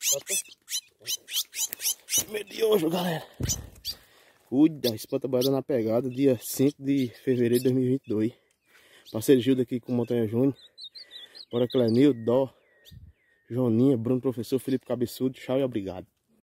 Medioso, galera. Cuida, espanta boiada na pegada, dia 5 de fevereiro de 2022. Parceiro Gildo aqui com o Montanha Júnior. Bora Clenil, Dó, Joninha, Bruno Professor, Felipe Cabeçudo, tchau e obrigado.